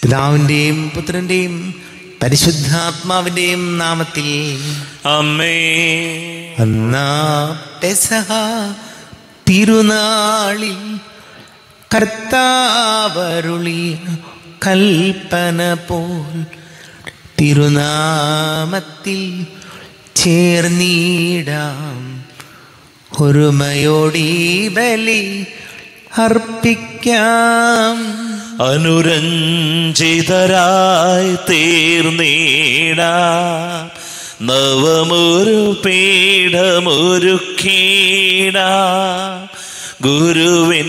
പിതാവിൻ്റെയും പുത്രൻ്റെയും പരിശുദ്ധാത്മാവിൻ്റെയും നാമത്തിൽ ആമേൻ. അന്നാ പെസഹ തിരുനാളിൽ കർത്താവരുളിയ കൽപ്പന പോൽ തിരുനാമത്തിൽ ചേർന്നിടാം. ഒരുമയോടീ ബലി അർപ്പിക്കാം. അനുരഞ്ജിതരായി തീർന്നീടാം. നവമൊരു പീഠമൊരുക്കീടാം. ഗുരുവിൻ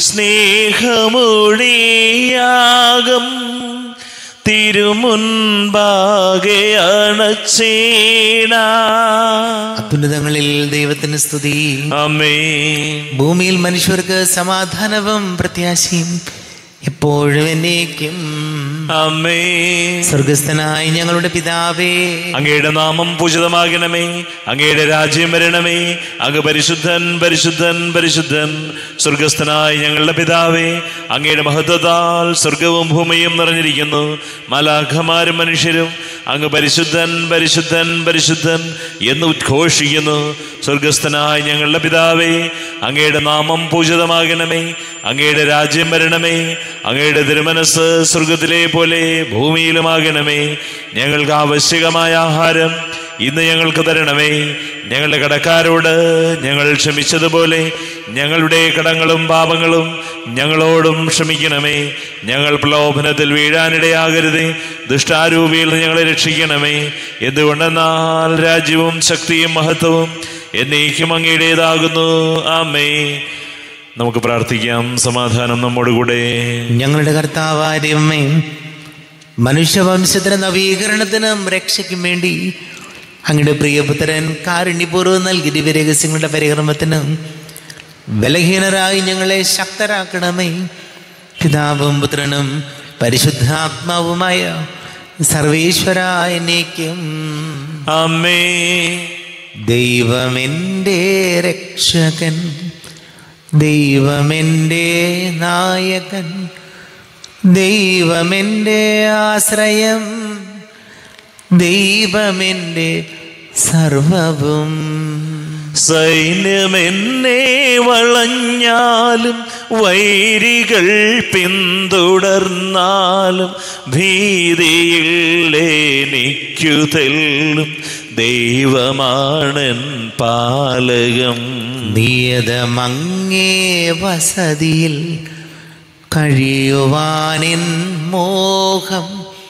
സ്നേഹമൊഴിയാകം തിരുമുൻപാകെ അണച്ചീടാം. അത്യുന്നതങ്ങളിൽ ദൈവത്തിന് സ്തുതി. ആമേൻ. ഭൂമിയിൽ മനുഷ്യർക്ക് സമാധാനവും പ്രത്യാശയും എപ്പോഴും എന്നേക്കും. ആമേൻ. സ്വർഗസ്ഥനായ ഞങ്ങളുടെ പിതാവേ, അങ്ങയുടെ നാമം പൂജിതമാകണമേ. അങ്ങയുടെ രാജ്യം വരണമേ. അങ്ങ് പരിശുദ്ധൻ പരിശുദ്ധൻ പരിശുദ്ധൻ. സ്വർഗസ്ഥനായ ഞങ്ങളുടെ പിതാവേ, അങ്ങയുടെ മഹത്വത്താൽ സ്വർഗവും ഭൂമിയും നിറഞ്ഞിരിക്കുന്നു. മാലാഖമാരും മനുഷ്യരും അങ്ങ് പരിശുദ്ധൻ പരിശുദ്ധൻ പരിശുദ്ധൻ എന്ന് ഉദ്ഘോഷിക്കുന്നു. സ്വർഗസ്ഥനായ ഞങ്ങളുടെ പിതാവേ, അങ്ങയുടെ നാമം പൂജിതമാകണമേ. അങ്ങയുടെ രാജ്യം വരണമേ. അങ്ങയുടെ തിരുമനസ് സ്വർഗത്തിലെ പോലെ ഭൂമിയിലുമാകണമേ. ഞങ്ങൾക്ക് ആവശ്യകമായ ആഹാരം ഇന്ന് ഞങ്ങൾക്ക് തരണമേ. ഞങ്ങളുടെ കടക്കാരോട് ഞങ്ങൾ ക്ഷമിച്ചതുപോലെ ഞങ്ങളുടെ കടങ്ങളും പാപങ്ങളും ഞങ്ങളോടും ക്ഷമിക്കണമേ. ഞങ്ങൾ പ്രലോഭനത്തിൽ വീഴാനിടയാകരുതേ. ദുഷ്ടാരൂപിയിൽ നിന്ന് ഞങ്ങളെ രക്ഷിക്കണമേ. എന്തുകൊണ്ടെന്നാൽ രാജ്യവും ശക്തിയും മഹത്വവും എന്നേക്കും അങ്ങയുടേതാകുന്നു. ആമേൻ. നമുക്ക് പ്രാർത്ഥിക്കാം. സമാധാനം നമ്മോടുകൂടെ. ഞങ്ങളുടെ കർത്താവായ ദൈവമേ, മനുഷ്യവംശത്തിന് നവീകരണത്തിനും രക്ഷയ്ക്കും വേണ്ടി അങ്ങയുടെ പ്രിയപുത്രൻ കാരുണ്യപൂർവ്വം നൽകിയ ദിവ്യരഹസ്യങ്ങളുടെ പരികർമ്മത്തിനും ബലഹീനരായി ഞങ്ങളെ ശക്തരാക്കണമേ. പിതാവും പുത്രനും പരിശുദ്ധാത്മാവുമായ സർവേശ്വരായ എന്നേക്കും. ആമേൻ. ദൈവമെൻ്റെ രക്ഷകൻ, ദൈവമെൻ്റെ നായകൻ, ദൈവമെൻ്റെ ആശ്രയം, ദൈവമെൻ്റെ സർവവും. സൈന്യമെന്നെ വളഞ്ഞാലും വൈരികൾ പിന്തുടർന്നാലും ഭീതിയില്ലെനിക്കു തെല്ലും ദൈവമാണൻ പാലകം. നിയതമങ്ങേ വസതിയിൽ കഴിയുവാനിൻ മോഹം,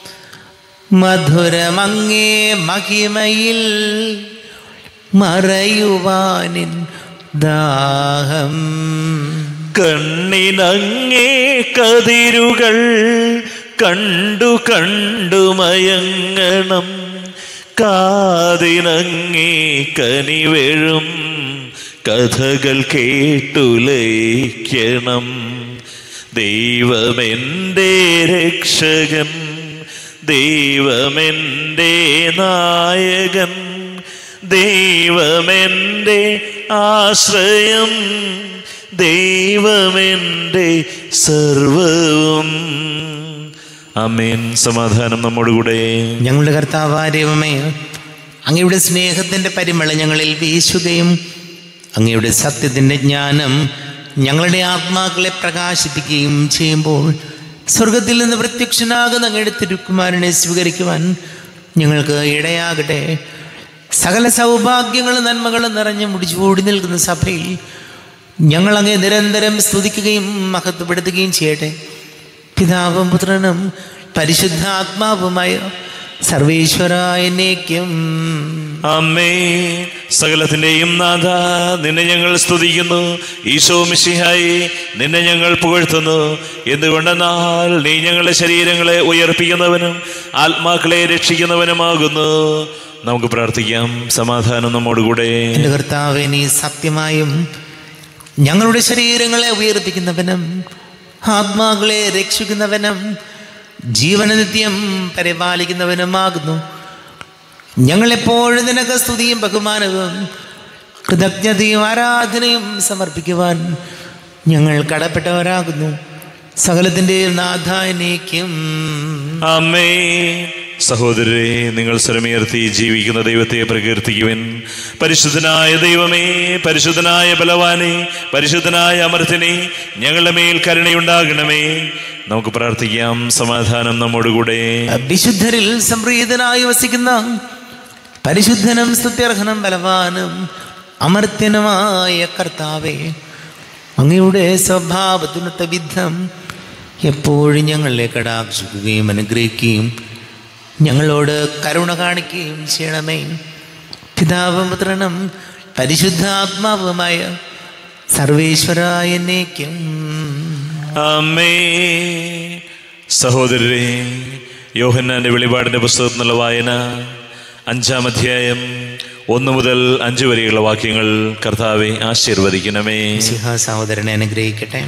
മധുരമങ്ങേ മഹിമയിൽ മറയുവാനിൻ ദാഹം. കണ്ണിനങ്ങേ കതിരുകൾ കണ്ടു കണ്ടു മയങ്ങണം. കാതിനങ്ങേ കനിവെഴും കഥകൾ കേട്ടുലയിക്കണം. ദൈവമെൻ്റെ രക്ഷകൻ, ദൈവമെൻ്റെ നായകൻ, ദൈവമെൻ്റെ ആശ്രയം, ദൈവമെൻ്റെ സർവവും. ആമേൻ. സമാധാനം നമ്മോടുകൂടെ. ഞങ്ങളുടെ കർത്താവായ ദൈവമേ, അങ്ങയുടെ സ്നേഹത്തിൻ്റെ പരിമളം ഞങ്ങളിൽ വീശുകയും അങ്ങയുടെ സത്യത്തിൻ്റെ ജ്ഞാനം ഞങ്ങളുടെ ആത്മാക്കളെ പ്രകാശിപ്പിക്കുകയും ചെയ്യുമ്പോൾ സ്വർഗത്തിൽ നിന്ന് പ്രത്യക്ഷനാകുന്ന അങ്ങയുടെ തിരുക്കുമാരനെ സ്വീകരിക്കുവാൻ ഞങ്ങൾക്ക് ഇടയാകട്ടെ. സകല സൗഭാഗ്യങ്ങളും നന്മകളും നിറഞ്ഞ് മുടിച്ചുകൂടി നിൽക്കുന്ന സഭയിൽ ഞങ്ങളങ്ങേ നിരന്തരം സ്തുതിക്കുകയും മഹത്വപ്പെടുത്തുകയും ചെയ്യട്ടെ. പിതാവും പുത്രനും പരിശുദ്ധാത്മാവുമായ സർവേശ്വരായ എന്നേക്കും. ആമേൻ. സകലത്തിന്റെയും നാഥ, നിന്നെ ഞങ്ങൾ സ്തുതിക്കുന്നു. ഈശോ മിശിഹായേ, നിന്നെ ഞങ്ങൾ പുകഴ്ത്തുന്നു. എന്തുകൊണ്ടെന്നാൽ നീ ഞങ്ങളുടെ ശരീരങ്ങളെ ഉയർപ്പിക്കുന്നവനും ആത്മാക്കളെ രക്ഷിക്കുന്നവനുമാകുന്നു. നമുക്ക് പ്രാർത്ഥിക്കാം. സമാധാനം നമ്മോടുകൂടെ. എൻ്റെ കർത്താവേ, നീ സത്യമായും ഞങ്ങളുടെ ശരീരങ്ങളെ ഉയർപ്പിക്കുന്നവനും ആത്മാക്കളെ രക്ഷിക്കുന്നവനും ജീവനനിത്യം പരിപാലിക്കുന്നവനുമാകുന്നു. ഞങ്ങളെപ്പോഴും നിനക്ക് സ്തുതിയും ബഹുമാനവും കൃതജ്ഞതയും ആരാധനയും സമർപ്പിക്കുവാൻ ഞങ്ങൾ കടപ്പെട്ടവരാകുന്നു. സകലത്തിൻ്റെയും നാഥാനേക്കും. ആമേൻ. സഹോദരരെ, നിങ്ങൾ സ്വരമുയർത്തി ജീവിക്കുന്ന ദൈവത്തെ പ്രകീർത്തിക്കുവിൻ. പരിശുദ്ധനായ ദൈവമേ, പരിശുദ്ധനായ ബലവാനെ, പരിശുദ്ധനായ അമർത്യനെ, ഞങ്ങളുടെ മേൽ കരുണയുണ്ടാകണമേ. നമുക്ക് പ്രാർത്ഥിക്കാം. സമാധാനം നമ്മോടുകൂടെ. വിശുദ്ധരിൽ സംപ്രീതനായി വസിക്കുന്ന പരിശുദ്ധനും സ്തുത്യർഹനും ബലവാനും അമർത്യനുമായ കർത്താവേ, അങ്ങയുടെ സ്വഭാവത്തിനൊത്ത വിധം എപ്പോഴും ഞങ്ങളെ കടാക്ഷിക്കുകയും അനുഗ്രഹിക്കുകയും ഞങ്ങളോട് കരുണ കാണിക്കുകയും ചെയ്യണമേ. പിതാവും പുത്രനും പരിശുദ്ധാത്മാവുമായ സർവേശ്വരായ എന്നേക്കും. ആമേൻ. സഹോദരരെ, യോഹന്നാന്റെ വെളിപാടിന്റെ പുസ്തകത്തിനുള്ള വായന 5-ാം അധ്യായം 1 മുതൽ 5 വരെയുള്ള വാക്യങ്ങൾ. കർത്താവെ ആശീർവദിക്കണമേ. സഹോദരനെ അനുഗ്രഹിക്കട്ടെ.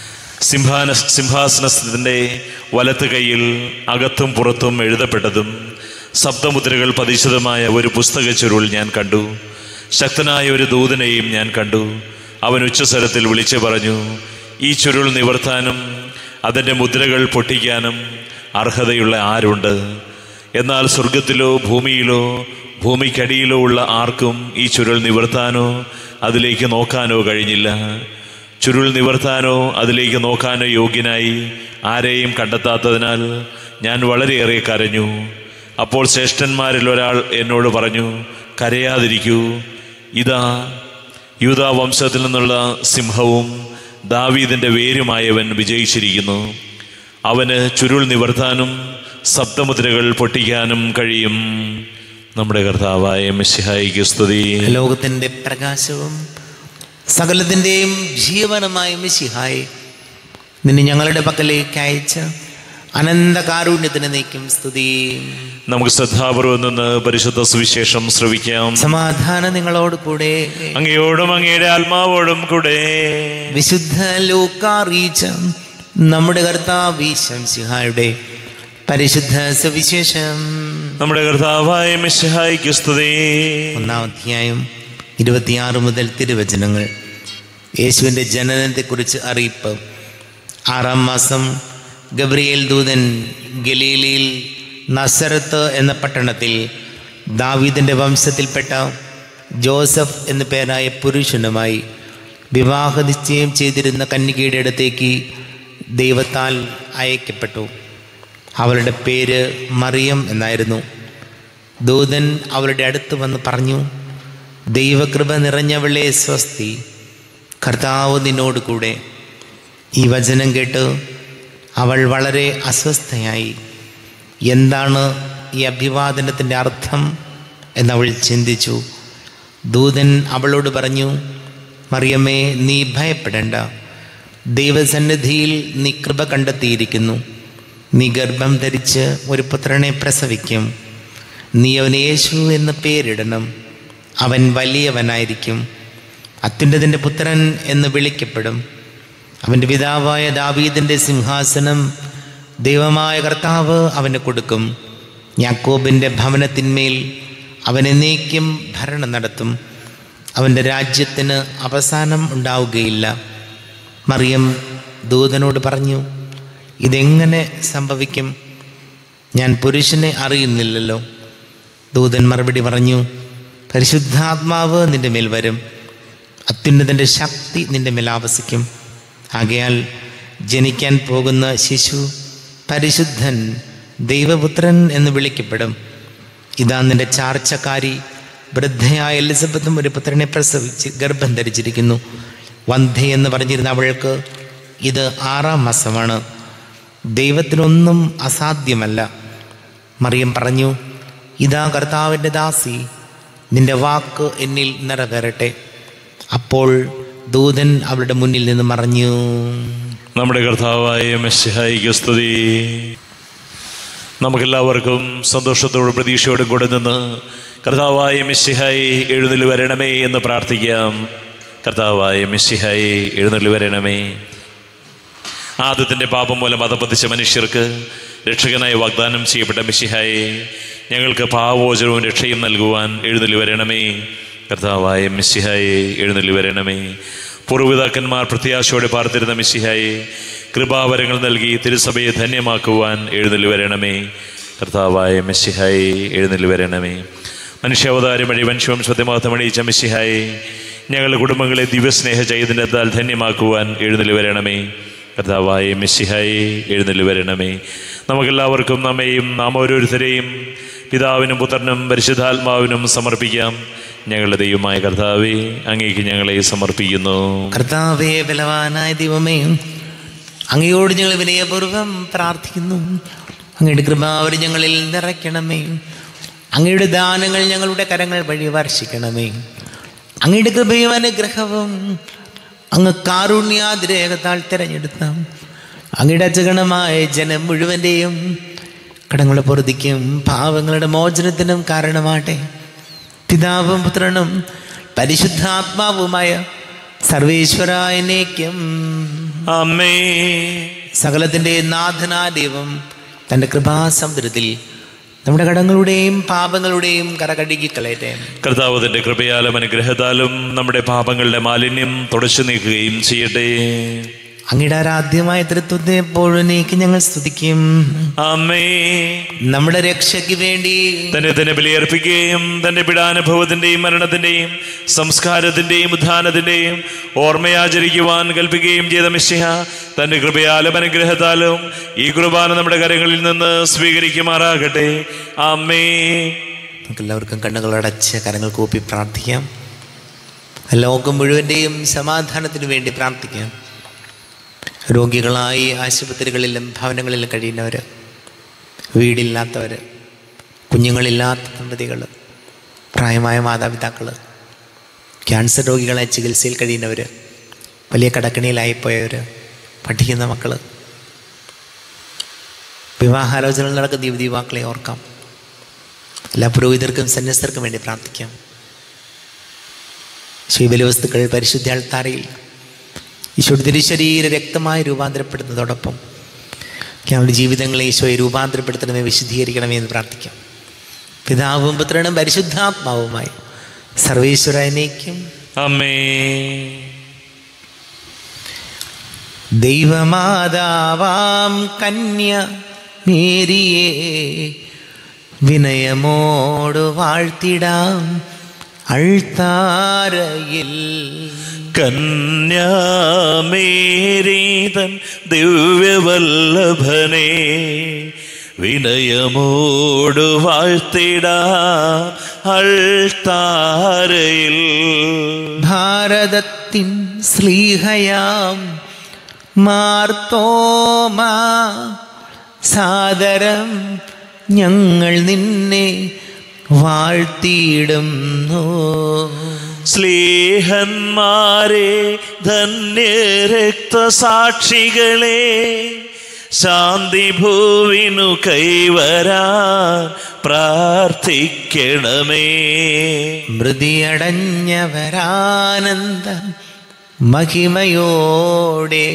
സിംഹാസനത്തിന്റെ വലത്ത് കൈയിൽ അകത്തും പുറത്തും എഴുതപ്പെട്ടതും ശബ്ദമുദ്രകൾ പതിച്ചതുമായ ഒരു പുസ്തക ചുരുൾ ഞാൻ കണ്ടു. ശക്തനായ ഒരു ദൂതനെയും ഞാൻ കണ്ടു. അവൻ ഉച്ചസ്വരത്തിൽ വിളിച്ചു പറഞ്ഞു, ഈ ചുരുൾ നിവർത്താനും അതിൻ്റെ മുദ്രകൾ പൊട്ടിക്കാനും അർഹതയുള്ള ആരുണ്ട്? എന്നാൽ സ്വർഗത്തിലോ ഭൂമിയിലോ ഭൂമിക്കടിയിലോ ഉള്ള ആർക്കും ഈ ചുരുൾ നിവർത്താനോ അതിലേക്ക് നോക്കാനോ കഴിഞ്ഞില്ല. ചുരുൾ നിവർത്താനോ അതിലേക്ക് നോക്കാനോ യോഗ്യനായി ആരെയും കണ്ടെത്താത്തതിനാൽ ഞാൻ വളരെയേറെ കരഞ്ഞു. അപ്പോൾ ശ്രേഷ്ഠന്മാരിൽ ഒരാൾ എന്നോട് പറഞ്ഞു, കരയാതിരിക്കൂ. ഇതാ, യൂദാ വംശത്തിൽ നിന്നുള്ള സിംഹവും ദാവീദിൻ്റെ വേരുമായവൻ വിജയിച്ചിരിക്കുന്നു. അവന് ചുരുൾ നിവർത്താനും ശബ്ദമുദ്രകൾ പൊട്ടിക്കാനും കഴിയും. നമ്മുടെ കർത്താവായ മിശിഹായിക്ക് സ്തുതി. ലോകത്തിൻ്റെ പ്രകാശവും സകലത്തിൻ്റെയും ജീവനുമായ മിശിഹായെ, നിന്നെ ഞങ്ങളുടെ പക്കലേക്ക് അയച്ച അനന്ത കാരുണ്യത്തിന് നീക്കും സ്തുതി. നമുക്ക് ശ്രദ്ധാപൂർവം നിന്ന് പരിശുദ്ധ സുവിശേഷം ശ്രവിക്കാം. സമാധാനം നിങ്ങളോട് കൂടെ. അങ്ങയോടും അങ്ങയുടെ ആത്മാവോടും കൂടെ. വിശുദ്ധ ലൂക്കാ അറിയിച്ച നമ്മുടെ കർത്താവ് മിശിഹായുടെ പരിശുദ്ധ സുവിശേഷം. നമ്മുടെ കർത്താവായ മിശിഹായിക്ക് സ്തുതി. 1-ാം അധ്യായം 26 മുതൽ തിരുവചനങ്ങൾ. യേശുവിൻ്റെ ജനനത്തെക്കുറിച്ച് അറിയിപ്പ്. 6-ാം മാസം ഗബ്രിയേൽ ദൂതൻ ഗലീലയിൽ നസറത്ത് എന്ന പട്ടണത്തിൽ ദാവീദിൻ്റെ വംശത്തിൽപ്പെട്ട ജോസഫ് എന്നു പേരായ പുരുഷനുമായി വിവാഹ നിശ്ചയം ചെയ്തിരുന്ന കന്യകയുടെ അടുത്തേക്ക് ദൈവത്താൽ അയക്കപ്പെട്ടു. അവളുടെ പേര് മറിയം എന്നായിരുന്നു. ദൂതൻ അവളുടെ അടുത്ത് വന്ന് പറഞ്ഞു, ദൈവകൃപ നിറഞ്ഞവളെ സ്വസ്തി, കർത്താവ് നിന്നോട് കൂടെ. ഈ വചനം കേട്ട് അവൾ വളരെ അസ്വസ്ഥയായി. എന്താണ് ഈ അഭിവാദനത്തിൻ്റെ അർത്ഥം എന്നവൾ ചിന്തിച്ചു. ദൂതൻ അവളോട് പറഞ്ഞു, മറിയമ്മേ, നീ ഭയപ്പെടേണ്ട. ദൈവസന്നിധിയിൽ നീ കൃപ കണ്ടെത്തിയിരിക്കുന്നു. നീ ഗർഭം ധരിച്ച് ഒരു പുത്രനെ പ്രസവിക്കും. നീ അവന് യേശു എന്ന് പേരിടണം. അവൻ വലിയവനായിരിക്കും, അത്യുന്നതൻ്റെ പുത്രൻ എന്ന് വിളിക്കപ്പെടും. അവൻ്റെ പിതാവായ ദാവീദിൻ്റെ സിംഹാസനം ദൈവമായ കർത്താവ് അവന് കൊടുക്കും. യാക്കോബിൻ്റെ ഭവനത്തിന്മേൽ അവൻ എന്നേക്കും ഭരണം നടത്തും. അവൻ്റെ രാജ്യത്തിന് അവസാനം ഉണ്ടാവുകയില്ല. മറിയം ദൂതനോട് പറഞ്ഞു, ഇതെങ്ങനെ സംഭവിക്കും? ഞാൻ പുരുഷനെ അറിയുന്നില്ലല്ലോ. ദൂതൻ മറുപടി പറഞ്ഞു, പരിശുദ്ധാത്മാവ് നിൻ്റെ മേൽ വരും, അത്യുന്നതൻ്റെ ശക്തി നിൻ്റെ മേൽ ആവസിക്കും. ആകയാൽ ജനിക്കാൻ പോകുന്ന ശിശു പരിശുദ്ധൻ, ദൈവപുത്രൻ എന്ന് വിളിക്കപ്പെടും. ഇതാ, നിൻ്റെ ചാർച്ചക്കാരി വൃദ്ധയായ എലിസബത്തും ഒരു പുത്രനെ പ്രസവിച്ച് ഗർഭം ധരിച്ചിരിക്കുന്നു. വന്ധ്യ എന്ന് പറഞ്ഞിരുന്ന അവൾക്ക് ഇത് 6-ാം മാസമാണ്. ദൈവത്തിനൊന്നും അസാധ്യമല്ല. മറിയം പറഞ്ഞു, ഇതാ കർത്താവിൻ്റെ ദാസി, നിന്റെ വാക്ക് എന്നിൽ നിറവേറട്ടെ. അപ്പോൾ ദൂതൻ അവളുടെ മുന്നിൽ നിന്ന് മറഞ്ഞു. നമ്മുടെ കർത്താവായ മിശിഹായിക്ക് സ്തുതി. നമുക്കെല്ലാവർക്കും സന്തോഷത്തോടും പ്രതീക്ഷയോടും കൂടെ നിന്ന് കർത്താവായ മിശിഹായി എഴുന്നള്ളി വരണമേ എന്ന് പ്രാർത്ഥിക്കാം. കർത്താവായ മിശിഹായി എഴുന്നള്ളി വരണമേ. ആദത്തിൻ്റെ പാപം മൂലം അധപതിച്ച മനുഷ്യർക്ക് രക്ഷകനായി വാഗ്ദാനം ചെയ്യപ്പെട്ട മിശിഹായെ, ഞങ്ങൾക്ക് പാവമോചനവും രക്ഷയും നൽകുവാൻ എഴുന്നള്ളി വരണമേ. കർത്താവായ മിശിഹായെ എഴുന്നള്ളി വരണമേ. പൂർവ്വപിതാക്കന്മാർ പ്രത്യാശയോടെ പാർത്തിരുന്ന മിശിഹായെ, കൃപാവരങ്ങൾ നൽകി തിരുസഭയെ ധന്യമാക്കുവാൻ എഴുന്നള്ളി വരണമേ. കർത്താവായ മെസ്സിഹായെ എഴുന്നള്ളി വരണമേ. മനുഷ്യാവതാരം വഴി വംശവംശത്തെ മഹത്വം അണിയിച്ച മെസ്സിഹായെ ഞങ്ങളുടെ കുടുംബങ്ങളെ ദിവ്യസ്നേഹ ചൈതന്യത്താൽ ധന്യമാക്കുവാൻ എഴുന്നള്ളി വരണമേ. കർത്താവായ മെസ്സിഹായെ എഴുന്നള്ളി വരണമേ. നമുക്കെല്ലാവർക്കും നമ്മെയും നാം ഓരോരുത്തരെയും പിതാവിനും പുത്രനും പരിശുദ്ധാത്മാവിനും സമർപ്പിക്കാം. ഞങ്ങളുടെ ദൈവമായ കർത്താവേ, അങ്ങേക്ക് ഞങ്ങളെ സമർപ്പിക്കുന്നു. കർത്താവേ, ബലവാനായ ദൈവമേ, അങ്ങയോട് ഞങ്ങൾ വിനയപൂർവ്വം പ്രാർത്ഥിക്കുന്നു. അങ്ങയുടെ കൃപാവരം ഞങ്ങളിൽ നിറയ്ക്കണമേ. അങ്ങയുടെ ദാനങ്ങൾ ഞങ്ങളുടെ കരങ്ങൾ വഴി വർഷിക്കണമേ. അങ്ങയുടെ കൃപയും അനുഗ്രഹവും അങ്ങ് കാരുണ്യാതിരേകത്താൽ തിരഞ്ഞെടുത്ത അങ്ങയുടെ അജഗണമായ ജനം മുഴുവൻ്റെയും കടങ്ങളുടെ പൊറുതിക്കും പാവങ്ങളുടെ മോചനത്തിനും കാരണമാട്ടെ. പിതാവും പുത്രനും പരിശുദ്ധാത്മാവുമായ സർവേശ്വരായ എന്നേക്കും ആമേൻ. സകലത്തിൻ്റെ നാഥനായ ദൈവം തൻ്റെ കൃപാസമുദ്രത്തിൽ നമ്മുടെ കടങ്ങളുടെയും പാപങ്ങളുടെയും കറകഴുകി കളയട്ടെ. കർത്താവ് തന്റെ കൃപയാലും അനുഗ്രഹത്താലും നമ്മുടെ പാപങ്ങളുടെ മാലിന്യം തുടച്ചു നീക്കുകയും ചെയ്യട്ടെ. അങ്ങയുടെ ആരാധ്യമായ തൃത്വത്തെ എപ്പോഴും നീക്കി ഞങ്ങൾ സ്തുതിക്കും. ആമേൻ. നമ്മുടെ രക്ഷയ്ക്ക് വേണ്ടി തന്നെ ബലിയർപ്പിക്കുകയും തന്റെ പീഡാനുഭവത്തിന്റെയും മരണത്തിന്റെയും സംസ്കാരത്തിന്റെയും ഉത്ഥാനത്തിന്റെയും ഓർമ്മയാചരിക്കുവാൻ കൽപ്പിക്കുകയും ചെയ്ത മിശിഹ തന്റെ കൃപയാലും അനുഗ്രഹത്താലും ഈ കുർബാന നമ്മുടെ കരങ്ങളിൽ നിന്ന് സ്വീകരിക്കുമാറാകട്ടെ. ആമേൻ. നമുക്കെല്ലാവർക്കും കണ്ണുകളടച്ച് കരങ്ങൾ കൂപ്പി പ്രാർത്ഥിക്കാം. ലോകം മുഴുവൻ്റെയും സമാധാനത്തിന് വേണ്ടി പ്രാർത്ഥിക്കാം. രോഗികളായി ആശുപത്രികളിലും ഭവനങ്ങളിലും കഴിയുന്നവർ, വീടില്ലാത്തവർ, കുഞ്ഞുങ്ങളില്ലാത്ത ദമ്പതികൾ, പ്രായമായ മാതാപിതാക്കൾ, ക്യാൻസർ രോഗികളായി ചികിത്സയിൽ കഴിയുന്നവർ, വലിയ കടക്കണിയിലായിപ്പോയവർ, പഠിക്കുന്ന മക്കൾ, വിവാഹാലോചനകൾ നടക്കുന്ന യുവതിയുവാക്കളെ ഓർക്കാം. എല്ലാ പുരോഹിതർക്കും സന്യസ്തർക്കും വേണ്ടി പ്രാർത്ഥിക്കാം. ശീബലവസ്തുക്കൾ പരിശുദ്ധ അൾത്താരയിൽ ഈശോയുടെ തിരുശരീര രക്തമായി രൂപാന്തരപ്പെടുന്നതോടൊപ്പം ഞങ്ങളുടെ ജീവിതങ്ങളെ ഈശോയെ രൂപാന്തരപ്പെടുത്തണമേ, വിശുദ്ധീകരിക്കണമേ എന്ന് പ്രാർത്ഥിക്കാം. പിതാവും പുത്രനും പരിശുദ്ധാത്മാവുമായി സർവേശ്വരനേക്കും ആമേൻ. ദൈവമാതാവാം കന്യ മേരിയെ വിനയമോട് വാഴ്ത്തിടാം അൾത്താരയിൽ. കന്യാമേരീതൻ ദിവ്യവല്ലഭനെ വിനയമോട് വാഴ്ത്തിടാം അൾത്താരയിൽ. ഭാരതത്തിൻ ശ്ലീഹയാം മാർത്തോമാ സാദരം ഞങ്ങൾ നിന്നെ വാഴ്ത്തിയിടുന്നു. സ്ലീഹന്മാരെ ധന്യരക്തസാക്ഷികളെ ശാന്തി ഭൂവിനു കൈവരാൻ പ്രാർത്ഥിക്കണമേ. മൃതിയടഞ്ഞവരാനന്ദ മഹിമയോടെ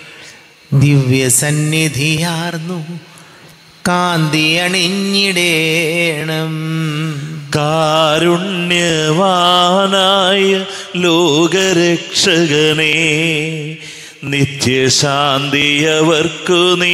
ദിവ്യസന്നിധിയാർന്നു കാന്തി അണിഞ്ഞിടേണം. കാരുണ്യവാനായ ലോകരക്ഷകനെ നിത്യശാന്തിയവർക്കു നീ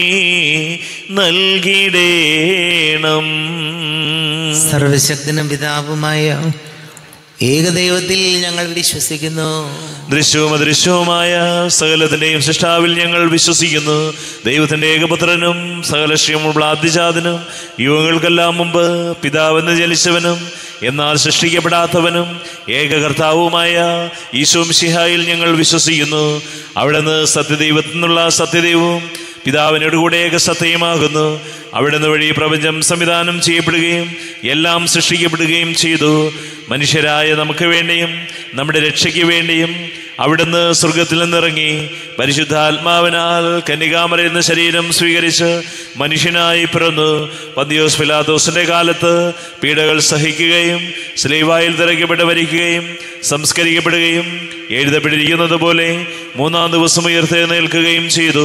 നൽകിടേണം. സർവശക്തനും പിതാവുമായ ഏകദൈവത്തിൽ ഞങ്ങൾ വിശ്വസിക്കുന്നു. ദൃശ്യവും അദൃശ്യവുമായ സകലത്തിന്റെയും സൃഷ്ടാവിൽ ഞങ്ങൾ വിശ്വസിക്കുന്നു. ദൈവത്തിന്റെ ഏകപുത്രനും സകലശ്രീയമുള്ള ആദ്യജാതനും യുഗങ്ങൾക്കെല്ലാം മുമ്പ് പിതാവെന്ന് ജനിച്ചവനും എന്നാൽ സൃഷ്ടിക്കപ്പെടാത്തവനും ഏകകർത്താവുമായ ഈശോ മിശിഹായിൽ ഞങ്ങൾ വിശ്വസിക്കുന്നു. അവിടുന്ന് സത്യദൈവത്തിൽ നിന്നുള്ള സത്യദൈവവും പിതാവിനോട് കൂടെ ഏകസത്യമാകുന്നു. അവിടുന്ന് വഴി പ്രപഞ്ചം സംവിധാനം ചെയ്യപ്പെടുകയും എല്ലാം സൃഷ്ടിക്കപ്പെടുകയും ചെയ്തു. മനുഷ്യരായ നമുക്ക് വേണ്ടിയും നമ്മുടെ രക്ഷയ്ക്ക് വേണ്ടിയും അവിടുന്ന് സ്വർഗത്തിൽ നിന്നിറങ്ങി പരിശുദ്ധാത്മാവിനാൽ കന്യകാമറിയിൽ നിന്ന് ശരീരം സ്വീകരിച്ച് മനുഷ്യനായി പിറന്നു. പന്തിയോസ് പിലാത്തോസിന്റെ കാലത്ത് പീഡകൾ സഹിക്കുകയും സ്ലീവായിൽ തിരക്കപ്പെട്ട് മരിക്കുകയും സംസ്കരിക്കപ്പെടുകയും എഴുതപ്പെട്ടിരിക്കുന്നത് പോലെ മൂന്നാം ദിവസം ഉയർത്തെഴുന്നേൽക്കുകയും ചെയ്തു.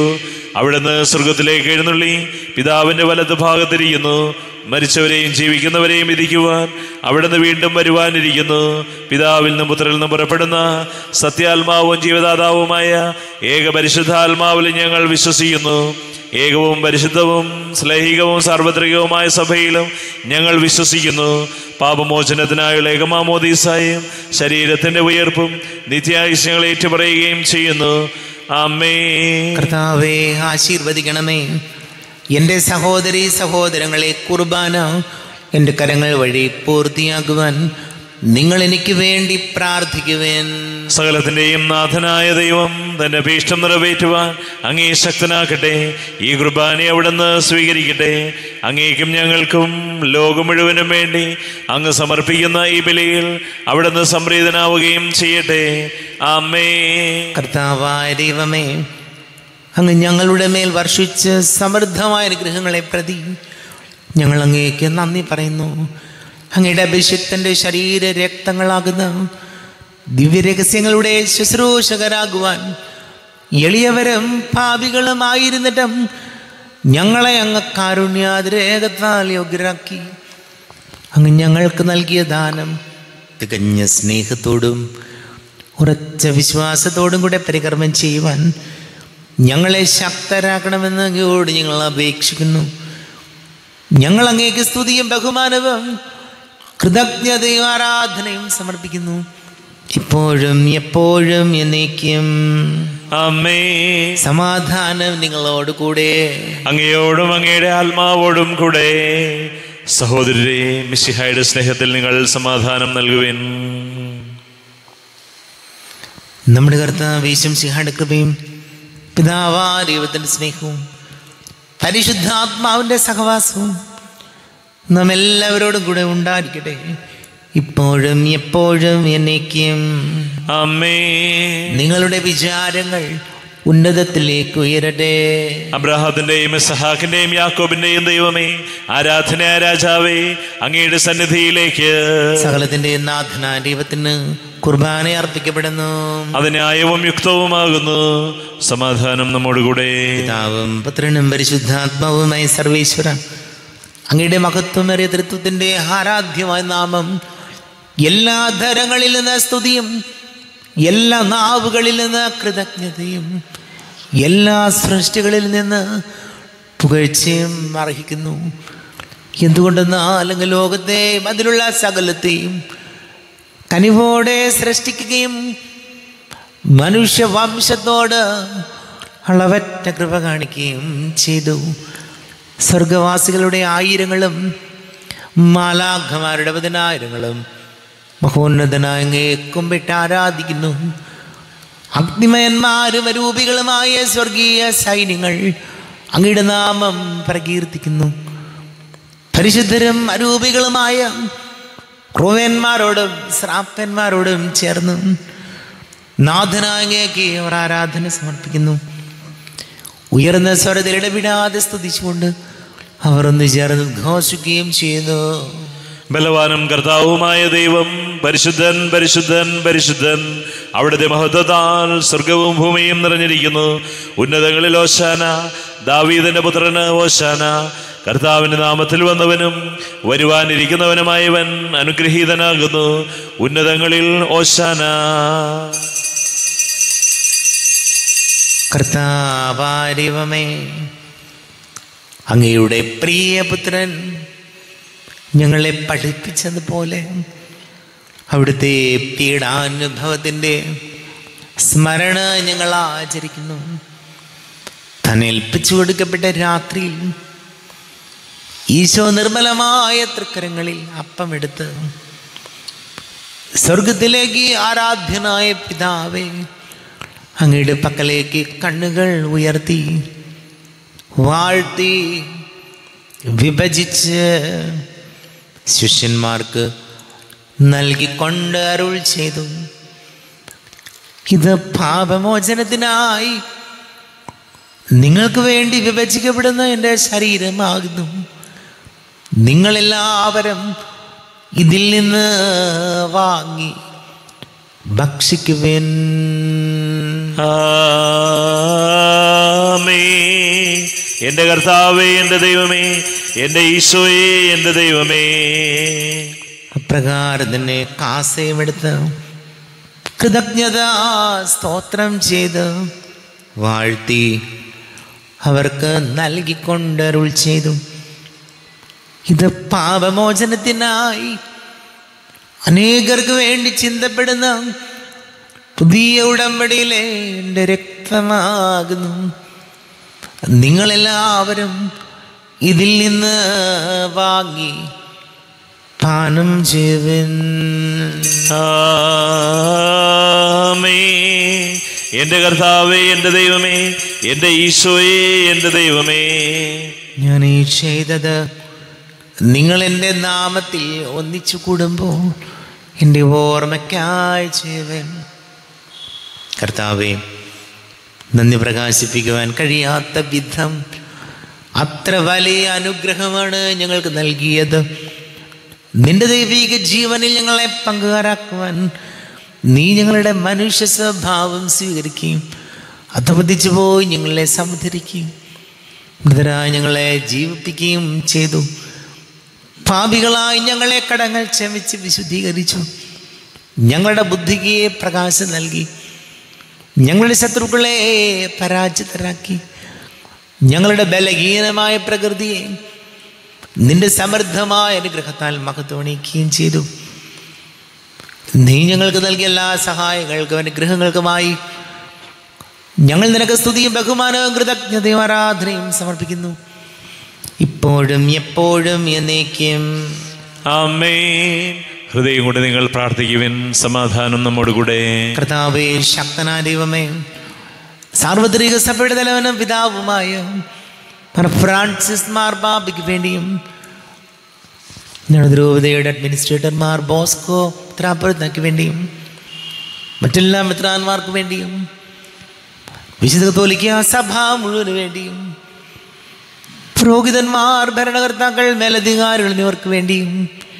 അവിടുന്ന് സ്വർഗത്തിലേക്ക് എഴുന്നള്ളി പിതാവിന്റെ വലത്ത് ഭാഗത്തിരിക്കുന്നു. മരിച്ചവരെയും ജീവിക്കുന്നവരെയും വിധിക്കുവാൻ അവിടുന്ന് വീണ്ടും വരുവാനിരിക്കുന്നു. പിതാവിൽ നിന്നും പുത്രനിൽ നിന്നും പുറപ്പെടുന്ന സത്യാത്മാവും ജീവദാതാവുമായ ഏക പരിശുദ്ധാത്മാവിൽ ഞങ്ങൾ വിശ്വസിക്കുന്നു. ഏകവും പരിശുദ്ധവും സ്ലൈഹികവും സാർവത്രികവുമായ സഭയിലും ഞങ്ങൾ വിശ്വസിക്കുന്നു. പാപമോചനത്തിനായുള്ള ഏകമാമോദീസായും ശരീരത്തിന്റെ ഉയർപ്പും നിത്യായുഷ്യങ്ങൾ ഏറ്റുപറയുകയും ചെയ്യുന്നു. ആമേൻ. കർത്താവേ, ആശീർവദിക്കണമേ. എൻ്റെ സഹോദരീ സഹോദരങ്ങളെ, കുർബാന എൻ്റെ കരങ്ങൾ വഴി പൂർത്തിയാക്കുവാൻ നിങ്ങൾ എനിക്ക് വേണ്ടി പ്രാർത്ഥിക്കുവേൻ. സകലത്തിന്റെയും നാഥനായ ദൈവം തന്റെ അഭീഷ്ടം നിറവേറ്റുവാൻ അങ്ങേ ശക്തനാക്കട്ടെ. ഈ കുർബാന അവിടുന്ന് സ്വീകരിക്കട്ടെ. അങ്ങേക്കും ഞങ്ങൾക്കും ലോകം മുഴുവനും വേണ്ടി അങ്ങ് സമർപ്പിക്കുന്ന ഈ ബലിയിൽ അവിടുന്ന് സംപ്രീതനാവുകയും ചെയ്യട്ടെ. ആമേൻ. കർത്താവായ ദൈവമേ, അങ്ങ് ഞങ്ങളുടെ മേൽ വർഷിച്ച് സമൃദ്ധമായ അനുഗ്രഹങ്ങളെ പ്രതി ഞങ്ങൾ അങ്ങേക്ക് നന്ദി പറയുന്നു. അങ്ങയുടെ അഭിഷിക്തൻ്റെ ശരീര രക്തങ്ങളാകുന്ന ദിവ്യരഹസ്യങ്ങളുടെ ശുശ്രൂഷകരാകുവാൻ എളിയവരും പാപികളുമായിരുന്നിട്ടും ഞങ്ങളെ അങ്ങ് കാരുണ്യാതിരേകത്താൽ യോഗ്യരാക്കി. അങ്ങ് ഞങ്ങൾക്ക് നൽകിയ ദാനം തികഞ്ഞ സ്നേഹത്തോടും ഉറച്ച വിശ്വാസത്തോടും കൂടെ പരികർമ്മം ചെയ്യുവാൻ ഞങ്ങളെ ശക്തരാക്കണമെന്ന് അങ്ങയോട് ഞങ്ങൾ അപേക്ഷിക്കുന്നു. ഞങ്ങൾ അങ്ങേക്ക് സ്തുതിയും ബഹുമാനവും കൃതജ്ഞതയും ആരാധനയും സമർപ്പിക്കുന്നു, ഇപ്പോഴും എപ്പോഴും എന്നേക്കും. ആമേൻ. സമാധാനം നിങ്ങളോട് കൂടെ, അങ്ങയോടും അങ്ങയുടെ ആത്മാവോടും കൂടെ. സഹോദരരെ, മിശിഹായുടെ സ്നേഹത്തിൽ നിങ്ങൾ സമാധാനം നൽകുവിൻ. നമ്മുടെ കർത്താവ് യേശു മിശിഹായുടെ കൃപയും പിതാവായ ദൈവത്തിൻ്റെ സ്നേഹവും പരിശുദ്ധാത്മാവിൻ്റെ സഹവാസവും നാം എല്ലാവരോടും കൂടെ ഉണ്ടായിരിക്കട്ടെ, ഇപ്പോഴും എപ്പോഴും എന്നേക്കും. ആമേൻ. നിങ്ങളുടെ വിചാരങ്ങൾ ഉന്നതത്തിലേക്ക് ഉയരട്ടെ. അബ്രാഹത്തിന്റെയും ഇസ്ഹാക്കിന്റെയും യാക്കോബിന്റെയും ദൈവമേ, ആരാധനായ രാജാവേ, അങ്ങയുടെ സന്നിധിയിലേക്ക് സകലത്തിന്റെ നാഥനായ ദൈവത്തിന് കുർബാന അർപ്പിക്കപ്പെടുന്നു. അത് ന്യായവും യുക്തവുമാകുന്നു. സമാധാനം നമ്മോടുകൂടെ. പിതാവും പുത്രനും പരിശുദ്ധാത്മാവുമായി സർവേശ്വര, അങ്ങയുടെ മഹത്വമേറിയ തൃത്വത്തിന്റെ ആരാധ്യമായ നാമം എല്ലാ ധരങ്ങളിൽ നിന്ന് സ്തുതിയും എല്ലാ നാവുകളിൽ നിന്ന് കൃതജ്ഞതയും എല്ലാ സൃഷ്ടികളിൽ നിന്ന് പുകഴ്ചയും അർഹിക്കുന്നു. എന്തുകൊണ്ടെന്നാൽ അങ്ങ് ലോകത്തെ അതിലുള്ള സകലത്തെയും കനിവോടെ സൃഷ്ടിക്കുകയും മനുഷ്യവംശത്തോട് അളവറ്റ കൃപ കാണിക്കുകയും ചെയ്തു. സ്വർഗവാസികളുടെ ആയിരങ്ങളും മാലാഖമാരുടെ 10,000ങ്ങളും മഹോന്നതനായ അങ്ങയെ കുമ്പിട്ട് ആരാധിക്കുന്നു. അഗ്നിമയന്മാരും അരൂപികളുമായ സ്വർഗീയ സൈന്യങ്ങൾ അങ്ങയുടെ നാമം പ്രകീർത്തിക്കുന്നു. പരിശുദ്ധരും അരൂപികളുമായ ക്രൂവന്മാരോടും ശ്രാപ്പന്മാരോടും ചേർന്ന് നാഥനായ അങ്ങേക്ക് അവർ ആരാധന സമർപ്പിക്കുന്നു. ഉയർന്ന സ്വരത്തിൽ ഇടവിടാതെ സ്തുതിച്ചുകൊണ്ട് അവർ ഒന്ന് ചേർന്ന് ഘോഷിക്കുകയും ചെയ്യുന്നു. ബലവാനും കർത്താവുമായ ദൈവം പരിശുദ്ധൻ, പരിശുദ്ധൻ, പരിശുദ്ധൻ. അവിടുത്തെ മഹത്വത്താൽ സ്വർഗവും ഭൂമിയും നിറഞ്ഞിരിക്കുന്നു. ഉന്നതങ്ങളിൽ ഓശാന. ദാവീദിന്റെ പുത്രന് ഓശാന. കർത്താവിന്റെ നാമത്തിൽ വന്നവനും വരുവാനിരിക്കുന്നവനുമായവൻ അനുഗ്രഹീതനാകുന്നു. ഉന്നതങ്ങളിൽ ഓശാന. കർത്താവായ ദൈവമേ, അങ്ങയുടെ പ്രിയപുത്രൻ ഞങ്ങളെ പഠിപ്പിച്ചതുപോലെ അവിടുത്തെ പീഡാനുഭവത്തിൻ്റെ സ്മരണ ഞങ്ങൾ ആചരിക്കുന്നു. താൻ ഏൽപ്പിച്ചു കൊടുക്കപ്പെട്ട രാത്രിയിൽ ഈശോ നിർമ്മലമായ തൃക്കരങ്ങളിൽ അപ്പമെടുത്ത് സ്വർഗത്തിലേക്ക് ആരാധ്യനായ പിതാവേ, അങ്ങയുടെ പക്കലേക്ക് കണ്ണുകൾ ഉയർത്തി വാഴ്ത്തി വിഭജിച്ച് ശിഷ്യന്മാർക്ക് നൽകിക്കൊണ്ട് അരുൾ ചെയ്തു, ഇത് പാപമോചനത്തിനായി നിങ്ങൾക്ക് വേണ്ടി വിഭജിക്കപ്പെടുന്ന എൻ്റെ ശരീരമാകുന്നു. നിങ്ങളെല്ലാവരും ഇതിൽ നിന്ന് വാങ്ങി ഭക്ഷിക്കുവിൻ. ആമേൻ. എൻ്റെ കർത്താവേ, എൻ്റെ ദൈവമേ, എൻ്റെ ഈശോയേ, എൻ്റെ ദൈവമേ. അപ്രകാരം തന്നെ കാസയുമെടുത്ത് കൃതജ്ഞത സ്തോത്രം ചെയ്ത് വാഴ്ത്തി അവർക്ക് നൽകിക്കൊണ്ടരുൾ ചെയ്തു, ഇത് പാപമോചനത്തിനായി അനേകർക്ക് വേണ്ടി ചിന്തപ്പെടുന്ന പുതിയ ഉടമ്പടിയിലെ എൻ്റെ രക്തമാകുന്നു. നിങ്ങളെല്ലാവരും ഇതിൽ നിന്ന് വാങ്ങി പാനം ചെയ്യുവിൻ. ആമേൻ. എൻ്റെ കർത്താവേ, എൻ്റെ ദൈവമേ, എൻ്റെ ഈശോയേ, എൻ്റെ ദൈവമേ. ഞാൻ ഈ ചെയ്തത് നിങ്ങൾ എൻ്റെ നാമത്തിൽ ഒന്നിച്ചു കൂടുമ്പോൾ എൻ്റെ ഓർമ്മയ്ക്കായി ചെയ്യുവൻ. കർത്താവേ, നന്ദി പ്രകാശിപ്പിക്കുവാൻ കഴിയാത്ത വിധം അത്ര വലിയ അനുഗ്രഹമാണ് ഞങ്ങൾക്ക് നൽകിയത്. നിന്റെ ദൈവിക ജീവനിൽ ഞങ്ങളെ പങ്കുകാരാക്കുവാൻ നീ ഞങ്ങളുടെ മനുഷ്യ സ്വഭാവം സ്വീകരിക്കുകയും അധപതിച്ചു പോയി ഞങ്ങളെ സമുദ്ധരിക്കുകയും മൃതരായി ഞങ്ങളെ ജീവിപ്പിക്കുകയും ചെയ്തു. പാപികളായി ഞങ്ങളെ കടങ്ങൾ ക്ഷമിച്ച് വിശുദ്ധീകരിച്ചു. ഞങ്ങളുടെ ബുദ്ധിക്ക് പ്രകാശം നൽകി. ഞങ്ങളുടെ ശത്രുക്കളെ പരാജിതരാക്കി. ഞങ്ങളുടെ ബലഹീനമായ പ്രകൃതിയെ നിന്റെ സമൃദ്ധമായ അനുഗ്രഹത്താൽ മഹത്വണിക്കുകയും ചെയ്തു. നീ ഞങ്ങൾക്ക് നൽകിയ എല്ലാ സഹായങ്ങൾക്കും അനുഗ്രഹങ്ങൾക്കുമായി ഞങ്ങൾ നിനക്ക് സ്തുതിയും ബഹുമാനവും കൃതജ്ഞതയും ആരാധനയും സമർപ്പിക്കുന്നു, ഇപ്പോഴും എപ്പോഴും എന്നേക്കും. ആമേൻ. ഹൃദയം കൊണ്ട് നിങ്ങൾ പ്രാർത്ഥിക്കുവിൻ. സമാധാനം നമ്മോടുകൂടെ. കർത്താവേ, ശക്തനായ ദൈവമേ, സാർവത്രിക സഭയുടെ തലവനും പിതാവുമായ ഫ്രാൻസിസ് മാർപാപ്പയ്ക്ക് വേണ്ടിയും ഞങ്ങളുടെ രൂപതയുടെ അഡ്മിനിസ്ട്രേറ്റർമാർ ബോസ്കോ ത്രാപ്പുരത്തിനു വേണ്ടിയും മറ്റെല്ലാ മിത്രാന്മാർക്ക് വേണ്ടിയും വിശുദ്ധ കത്തോലിക്ക സഭ മുഴുവന് വേണ്ടിയും പുരോഹിതന്മാർ, ഭരണകർത്താക്കൾ, മേലധികാരികൾ എന്നിവർക്ക് വേണ്ടിയും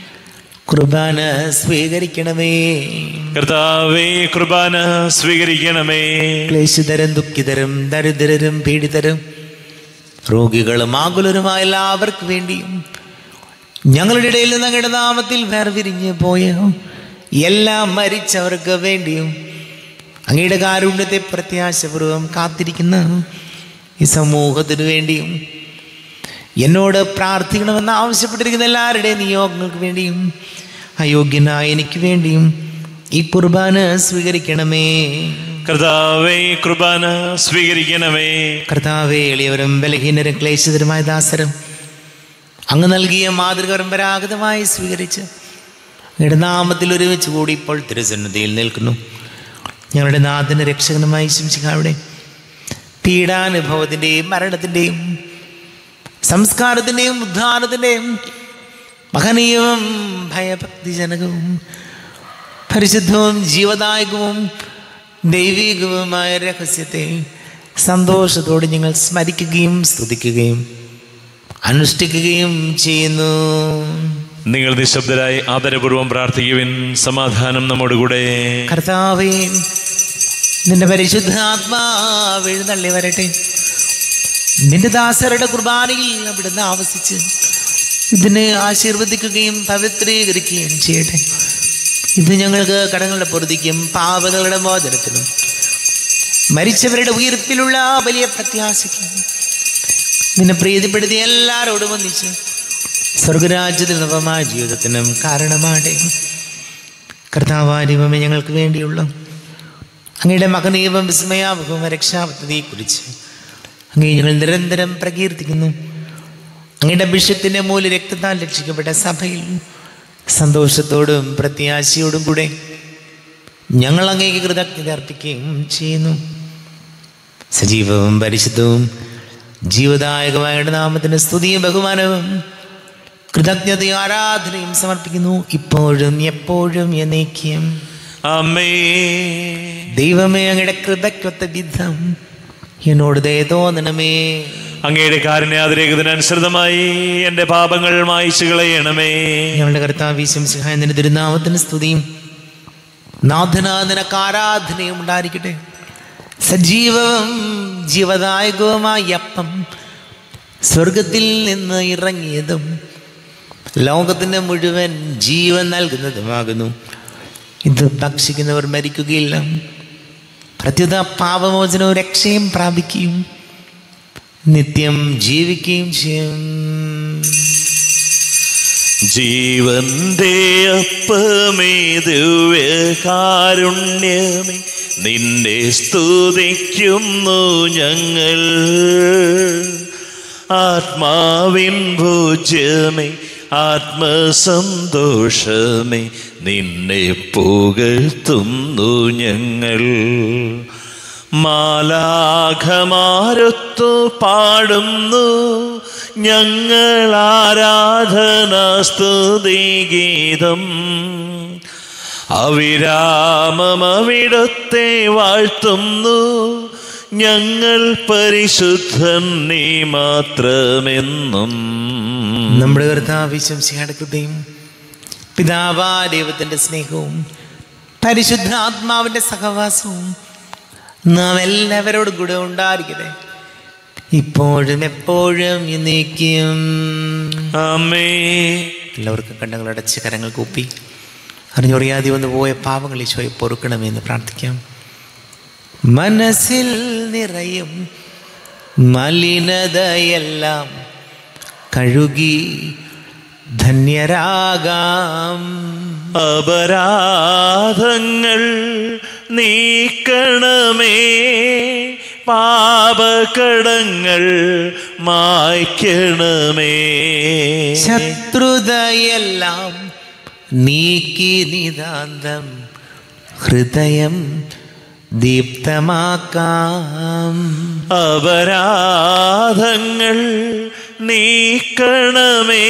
കുർബാന സ്വീകരിക്കണമേ. കർത്താവേ, കുർബാന സ്വീകരിക്കണമേ. ക്ലേശിതരും ദുഃഖിതരും ദരിദ്രരും പീഡിതരും രോഗികളും ആകുലരുമായ എല്ലാവർക്കും വേണ്ടിയും ഞങ്ങളുടെ ഇടയിൽ നിന്ന് അങ്ങയുടെ നാമത്തിൽ വേർപിരിഞ്ഞ് പോയ എല്ലാം മരിച്ചവർക്ക് വേണ്ടിയും അങ്ങയുടെ കാരുണ്യത്തെ പ്രത്യാശപൂർവ്വം കാത്തിരിക്കുന്ന ഈ സമൂഹത്തിനു വേണ്ടിയും എന്നോട് പ്രാർത്ഥിക്കണമെന്ന് ആവശ്യപ്പെട്ടിരിക്കുന്ന എല്ലാവരുടെയും നിയോഗങ്ങൾക്ക് വേണ്ടിയും അയോഗ്യനായ എനിക്ക് വേണ്ടിയും ഈ കുർബാന സ്വീകരിക്കണമേ. കർത്താവേ, കുർബാന സ്വീകരിക്കണമേ. കർത്താവേ, എളിയവരും ബലഹീനരും ക്ലേശിതരുമായ ദാസരും അങ്ങ് നൽകിയ മാതൃക പരമ്പരാഗതമായി സ്വീകരിച്ച് അങ്ങയുടെ നാമത്തിൽ ഒരുമിച്ച് കൂടി ഇപ്പോൾ തിരുസന്നിധിയിൽ നിൽക്കുന്നു. ഞങ്ങളുടെ നാഥന് രക്ഷകനുമായി ശംസിക്കാവിടെ പീഡാനുഭവത്തിൻ്റെയും മരണത്തിൻ്റെയും സംസ്കാരത്തിൻ്റെയും ഉദ്ധാനത്തിൻ്റെയും മഹനീയവും ഭയഭക്തിജനകവും പരിശുദ്ധവും ജീവദായകവും ദൈവികവുമായ രഹസ്യത്തെ സന്തോഷത്തോടെ ഞങ്ങൾ സ്മരിക്കുകയും സ്തുതിക്കുകയും അനുഷ്ഠിക്കുകയും ചെയ്യുന്നു. നിങ്ങൾ നിശബ്ദരായി ആദരപൂർവ്വം പ്രാർത്ഥിക്കുവിൻ. സമാധാനം നമ്മോടുകൂടെ. കർത്താവേ, നിന്റെ പരിശുദ്ധ ആത്മാവ് എഴുന്നള്ളി വരട്ടെ. നിന്റെ ദാസരുടെ കുർബാനയിൽ അവിടുന്ന് ആവസിച്ച് ഇതിനെ ആശീർവദിക്കുകയും പവിത്രീകരിക്കുകയും ചെയ്യട്ടെ. ഇത് ഞങ്ങൾക്ക് കടങ്ങളുടെ പൊറുതിക്കും പാപങ്ങളുടെ മോചനത്തിനും മരിച്ചവരുടെ ഉയർപ്പിലുള്ള വലിയ പ്രത്യാശയ്ക്കും നിന്നെ പ്രീതിപ്പെടുത്തി എല്ലാവരോടും ഒന്നിച്ച് സ്വർഗരാജ്യത്തിൽ നവമായ ജീവിതത്തിനും കാരണമാട്ടെ. കർത്താവാരിവമേ, ഞങ്ങൾക്ക് വേണ്ടിയുള്ള അങ്ങയുടെ മകനീയവും വിസ്മയാവകവും രക്ഷാപദ്ധതിയെക്കുറിച്ച് അങ്ങേ ഞങ്ങൾ നിരന്തരം പ്രകീർത്തിക്കുന്നു. അങ്ങയുടെ അഭിഷേകത്തിൻ്റെ മൂല്യ രക്തത്താൽ രക്ഷിക്കപ്പെട്ട സഭയിൽ സന്തോഷത്തോടും പ്രത്യാശയോടും കൂടെ ഞങ്ങൾ അങ്ങേക്ക് കൃതജ്ഞത അർപ്പിക്കുകയും ചെയ്യുന്നു. സജീവവും പരിശുദ്ധവും ജീവദായകമായ നാമത്തിന് സ്തുതിയും ബഹുമാനവും കൃതജ്ഞതയും ആരാധനയും സമർപ്പിക്കുന്നു, ഇപ്പോഴും എപ്പോഴും എന്നേക്കും. ആമേൻ. ദൈവമേ, അങ്ങയുടെ കൃപയ്ക്കൊത്ത വിധം എന്നോട് ദയ തോന്നണമേ. അങ്ങയുടെ കാരുണ്യാതിരേകത്തിനനുസൃതമായി എൻ്റെ പാപങ്ങൾ മായിച്ചു കളയണമേ. ഞങ്ങളുടെ കർത്താവ് ഈശോമിശിഹായ നിന്റെ തിരുനാമത്തിന് സ്തുതിയും നാഥനാ നിനക്ക് ആരാധനയും ഉണ്ടായിരിക്കട്ടെ, സജീവവും ജീവദായകവുമായ അപ്പം സ്വർഗത്തിൽ നിന്ന് ഇറങ്ങിയതും ലോകത്തിന് മുഴുവൻ ജീവൻ നൽകുന്നതുമാകുന്നു. ഇത് ഭക്ഷിക്കുന്നവർ മരിക്കുകയില്ല, പ്രത്യുത പാപമോചനവും രക്ഷയും പ്രാപിക്കുകയും നിത്യം ജീവിക്കുകയും ചെയ്യും. ജീവന്റെ അപ്പമേ ദിവ്യകാരുണ്യമേ, നിന്നെ സ്തുതിക്കുന്നു ഞങ്ങൾ. ആത്മാവിൻ ഭോജ്യമേ, ആത്മസന്തോഷമേ, നിന്നെ പുകഴ്ത്തുന്നു ഞങ്ങൾ. മാലാഖമാരൊത്തു പാടുന്നു ഞങ്ങൾ ആരാധനാസ്തുതിഗീതം. അവിരാമം അവിടുത്തെ വാഴ്ത്തുന്നു ഞങ്ങൾ, പരിശുദ്ധൻ നീ മാത്രമെന്നും. നമ്മുടെ കർത്താവിശ്വസിയുടെ കൃപയും പിതാവാ ദൈവത്തിൻ്റെ സ്നേഹവും പരിശുദ്ധാത്മാവിൻ്റെ സഹവാസവും നാം എല്ലാവരോടും കൂടെ ഉണ്ടായിരിക്കട്ടെ, ഇപ്പോഴും എപ്പോഴും എന്നേക്കും. ആമേൻ. എല്ലാവർക്കും കണ്ണുകളടച്ച് കരങ്ങൾ കൂപ്പി അറിഞ്ഞറിയാതെ വന്നു പോയ പാപങ്ങൾ ഈശോയെ പൊറുക്കണമെന്ന് പ്രാർത്ഥിക്കാം. മനസ്സിൽ നിറയും മലിനതയെല്ലാം കഴുകി ധന്യരാകാം. അപരാധങ്ങൾ നീക്കണമേ, പാപകടങ്ങൾ മായ്ക്കണമേ. ശത്രുതയെല്ലാം നീക്കി നിതാന്തം ഹൃദയം ദീപ്തമാക്കാം. അപരാധങ്ങൾ നീക്കണമേ,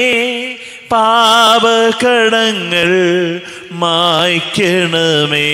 പാപകടങ്ങൾ മായ്ക്കണമേ.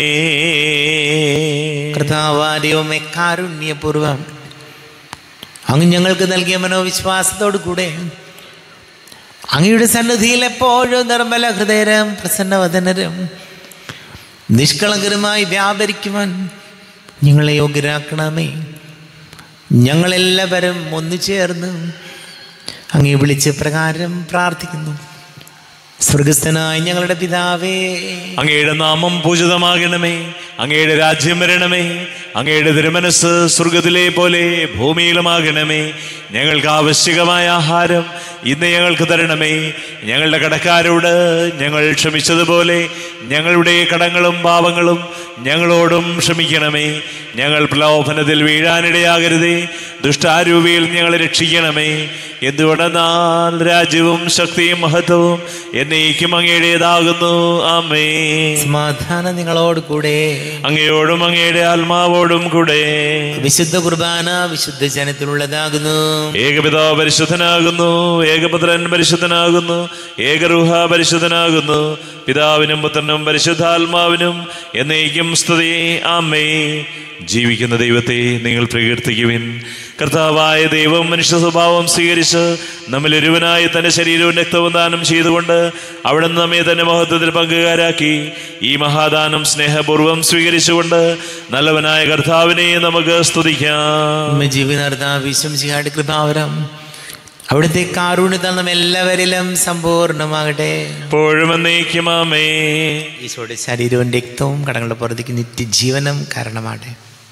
കർത്താവാദിയോമേ കാരുണ്യപൂർവം അങ്ങ് ഞങ്ങൾക്ക് നൽകിയ മനോവിശ്വാസത്തോടു കൂടെ അങ്ങയുടെ സന്നിധിയിൽ എപ്പോഴും നിർമ്മല ഹൃദയരും പ്രസന്നവദനരും നിഷ്കളങ്കരുമായി വ്യാപരിക്കുവാൻ ഞങ്ങളെ യോഗ്യരാക്കണമേ. ഞങ്ങളെല്ലാവരും ഒന്നു ചേർന്ന് അങ്ങേ വിളിച്ച പ്രകാരം പ്രാർത്ഥിക്കുന്നു. സ്വർഗസ്ഥനായ ഞങ്ങളുടെ പിതാവേ, അങ്ങയുടെ നാമം പൂജിതമാകണമേ, അങ്ങയുടെ രാജ്യം വരണമേ, അങ്ങയുടെ തിരുമനസ് സ്വർഗത്തിലെ പോലെ ഭൂമിയിലുമാകണമേ. ഞങ്ങൾക്ക് ആവശ്യകമായ ആഹാരം ഇന്ന് ഞങ്ങൾക്ക് തരണമേ. ഞങ്ങളുടെ കടക്കാരോട് ഞങ്ങൾ ക്ഷമിച്ചതുപോലെ ഞങ്ങളുടെ കടങ്ങളും പാപങ്ങളും ഞങ്ങളോടും ക്ഷമിക്കണമേ. ഞങ്ങൾ പ്രലോഭനത്തിൽ വീഴാനിടയാകരുതേ, ദുഷ്ടാരൂപിയിൽ ഞങ്ങളെ രക്ഷിക്കണമേ. എന്തുകൊണ്ടെന്നാൽ രാജ്യവും ശക്തിയും മഹത്വവും എന്നേക്കും അങ്ങയുടേതാകുന്നു. ആമേൻ. സമാധാനം നിങ്ങളോട് കൂടെ, അങ്ങയോടും അങ്ങയുടെ ആത്മാവോടും കൂടെ. വിശുദ്ധ കുർബാന വിശുദ്ധ ജനത്തിലുള്ളതാകുന്നു. ഏകപിതാവ് പരിശുദ്ധനാകുന്നു, ഏകപുത്രൻ പരിശുദ്ധനാകുന്നു, ഏകരൂഹ പരിശുദ്ധനാകുന്നു. പിതാവിനും പുത്രനും പരിശുദ്ധാത്മാവിനും എന്നേക്കും സ്തുതി. ആമേൻ. ജീവിക്കുന്ന ദൈവത്തെ നിങ്ങൾ പ്രകീർത്തിക്കുവിൻ. കർത്താവായ ദൈവം മനുഷ്യ സ്വഭാവം സ്വീകരിച്ച് നമ്മിൽ ഒരുവനായി തന്റെ ശരീരവും രക്തവും ദാനം ചെയ്തുകൊണ്ട് അവിടുന്ന് നമ്മെ തന്നെ മഹത്വത്തിൽ പങ്കുകാരാക്കി. ഈ മഹാദാനം സ്നേഹപൂർവ്വം സ്വീകരിച്ചുകൊണ്ട് നല്ലവനായ കർത്താവിനെ നമുക്ക് സ്തുതിക്കാം. ജീവിതാർദ്ദാവിശ്വസിയുടെ കൃപാവരം അവിടുത്തെ കാരുണ്യത്താൽ നാം എല്ലാവരിലും സമ്പൂർണ്ണമാകട്ടെ, എപ്പോഴും എന്നേക്കും. ആമേൻ. ഈശോയുടെ ശരീരവും രക്തവും കടങ്ങളുടെ പുറത്തേക്ക് നിത്യജീവനം കാരണമാകട്ടെ.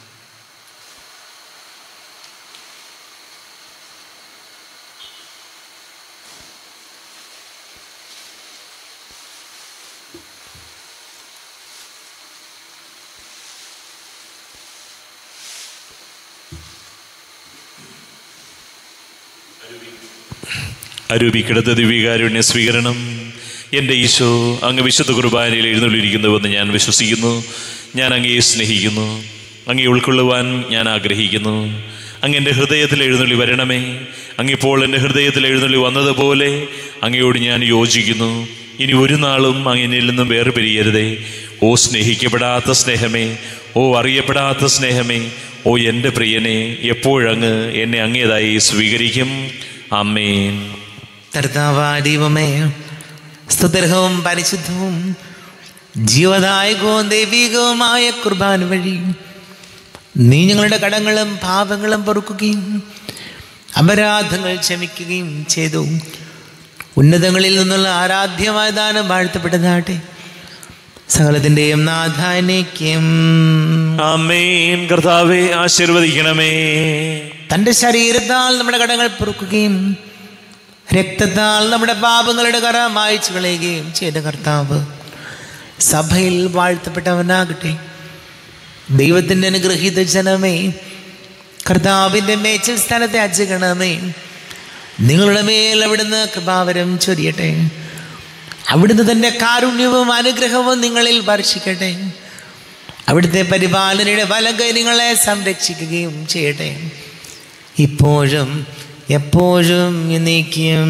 അരൂപിക്കിടത്ത ദിവ്യകാരുണ്യ സ്വീകരണം. എൻ്റെ ഈശോ, അങ്ങ് വിശുദ്ധ കുർബാനയിൽ എഴുന്നള്ളിയിരിക്കുന്നുവെന്ന് ഞാൻ വിശ്വസിക്കുന്നു. ഞാൻ അങ്ങയെ സ്നേഹിക്കുന്നു, അങ്ങയെ ഉൾക്കൊള്ളുവാൻ ഞാൻ ആഗ്രഹിക്കുന്നു. അങ്ങ് എൻ്റെ ഹൃദയത്തിൽ എഴുന്നള്ളി വരണമേ. അങ്ങിപ്പോൾ എൻ്റെ ഹൃദയത്തിൽ എഴുന്നള്ളി വന്നതുപോലെ അങ്ങയോട് ഞാൻ യോജിക്കുന്നു. ഇനി ഒരു നാളും അങ്ങനിൽ നിന്നും വേർപിരിയരുതേ. ഓ സ്നേഹിക്കപ്പെടാത്ത സ്നേഹമേ, ഓ അറിയപ്പെടാത്ത സ്നേഹമേ, ഓ എൻ്റെ പ്രിയനെ, എപ്പോഴങ്ങ് എന്നെ അങ്ങേതായി സ്വീകരിക്കും. ആമേൻ. കർത്താവാദീവമേ, സ്തുത്യർഹവും പരിശുദ്ധവും ജീവദായകവും ദൈവികവുമായ കുർബാന വഴി നീ ഞങ്ങളുടെ കടങ്ങളും പാപങ്ങളും പൊറുക്കുകയും അപരാധങ്ങൾ ക്ഷമിക്കുകയും ചെയ്തു. ഉന്നതങ്ങളിൽ നിന്നുള്ള ആരാധ്യമായ ദാനം വാഴ്ത്തപ്പെട്ടതാട്ടെ. സകലത്തിൻ്റെയും നാഥാനേക്യം. ആമേൻ. കർത്താവേ ആശീർവദിക്കണമേ. തൻ്റെ ശരീരത്താൽ നമ്മുടെ കടങ്ങൾ പൊറുക്കുകയും രക്തത്താൽ നമ്മുടെ പാപങ്ങളുടെ കറ മായ്ച്ചു കളയുകയും ചെയ്ത കർത്താവ് സഭയിൽ വാഴ്ത്തപ്പെട്ടവനാകട്ടെ. ദൈവത്തിൻ്റെ അനുഗ്രഹീത ജനമേ, കർത്താവിൻ്റെ മേച്ചിൽ സ്ഥാനത്തെ അജഗണമേ, നിങ്ങളുടെ മേൽ അവിടുന്ന് കൃപാവരം ചൊരിയട്ടെ. അവിടുന്ന് തൻ്റെ കാരുണ്യവും അനുഗ്രഹവും നിങ്ങളിൽ വർഷിക്കട്ടെ. അവിടുത്തെ പരിപാലനയുടെ വലങ്കൈ നിങ്ങളെ സംരക്ഷിക്കുകയും ചെയ്യട്ടെ, ഇപ്പോഴും എപ്പോഴും എന്നേക്കും.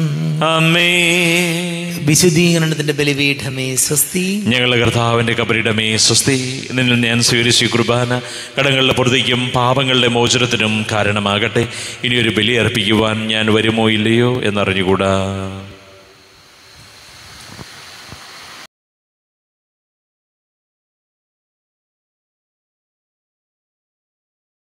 ആമേൻ. വിശുദ്ധീകരണത്തിന്റെ ബലിപീഠമേ സ്വസ്തി. ഞങ്ങളുടെ കർത്താവിൻ്റെ കബറിടമേ സ്വസ്തി. നിന്നിൽ ഞാൻ സ്വീകരിച്ച കുർബാന കടങ്ങളുടെ പൊറുതിക്കും പാപങ്ങളുടെ മോചനത്തിനും കാരണമാകട്ടെ. ഇനിയൊരു ബലി അർപ്പിക്കുവാൻ ഞാൻ വരുമോ ഇല്ലയോ എന്നറിഞ്ഞുകൂടാ.